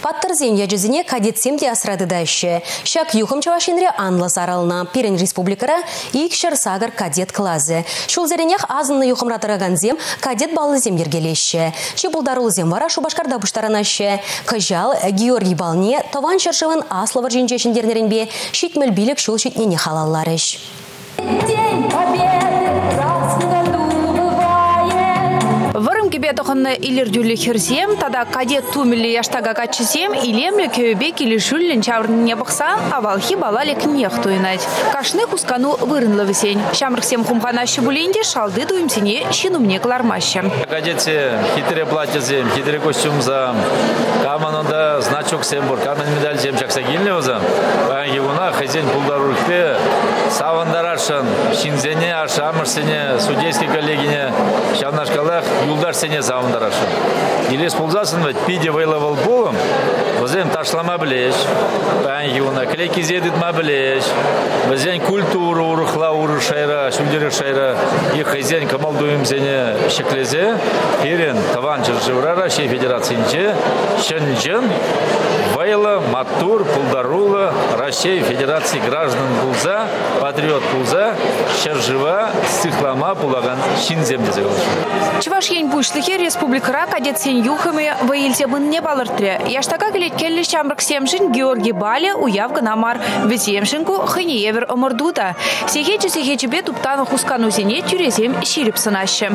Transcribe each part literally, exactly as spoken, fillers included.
Паттырзен яжызіне кадетсемде асырады дайшы. Шак юхым чавашинре анла саралына. Перен республикара икшер сагар кадет клазы. Шулзеренех азынны юхымратыраганзем кадет баллы земдергелеші. Чебулдарул земвара шубашкарда буштаранашы. Кажал Георгий Балне таван шаршывын аслы варжинчешіндернерінбе шитмел билік шул шитнене халалларыш. День Победы раз в году бывает. Варым кебе тохынны илердюлі херсем, тада кадет тумілі яштага качысем, илемлі көбе келішүлін чаврынне бақсан, авалхи балалек нех туйнать. Кашны кускану вырынлы высень. Шамрықсем хумханашы бұлейнде шалды дуымсене шинумне клармашы. Кадетсе хитре платье зем, хитре костюм зам, каманында значок сембор, камен медаль зем шакса гильне озам. Баянги уна хазен пулдаруркпе савандарашын, шинзене, ашамырсене, судейский коллегине, шавнашкалах юлдар сене савандарашын. Илес пулзасын вать пиде вайлавал болым, возем ташлама білеш, баянги уна клейки зедытма білеш, возем культуру урухла урушайра, шундері шайра, и хазен камалдуем зене шеклезе, перен таван чыржыврара, шей федерациинче, шенджен, вайла, матур, пулдарула, Россия Федерации граждан пулза, патриот пулза, шаржыва, стыхлама пулаган шинзем дезегол. Чувашьень бушлыхе республикара кадет сен юхами ваилте не балыртре. Яштака келет келли шамрыксемшин Георгий Бале уявга намар веземшинку хынеевер омордута. Сехечи сехечебе туптану хускану зене тюрезем ширипсынаще.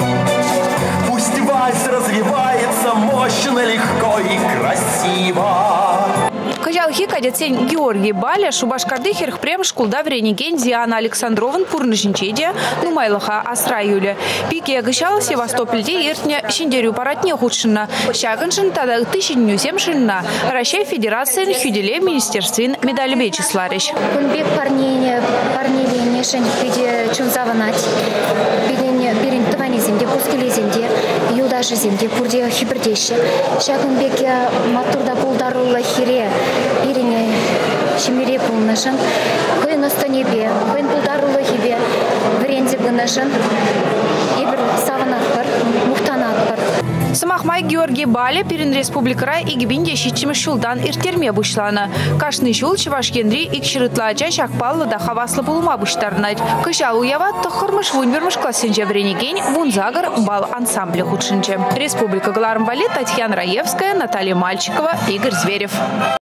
Пусть вальс развивается мощно, легко и красиво. Кажалхи кадетсен Георгий Баля шубашкарды херхпрем шкулда вренеген Диана Александрован пурнышинчеде нумайлыха асраюле. Пике агышал Севастопольде иртне шиндерю паратне худшина. Шагыншин тада тысячню семшинна. Россия Федерация хюделе министерствин медали бечисларищ. Кунбек парнение парнение шен пиде чунзаванать. Пидение перин твани земде пускили земде юлдаши земде пурде хибрдеши. Шагынбеке матурда пулдарула хире. Ирине шимире пулнашын, хойн останебе, хойн пулдарула хибе, вренде бынашын, ибр саванатпар, мухтанатпар. Самахмай Георгий Баля перен республикара игибинде щитчимы шулдан иртерме бушлана. Кашны шул чувашкенри икширытлача шакпаллы да хаваслы булума буштарнать. Кыша уяват тохырмыш вунвермыш классенче вренеген вунзагар бал ансамбле худшинче. Республика Галармбали, Татьяна Раевская, Наталья Мальчикова, Игорь Зверев.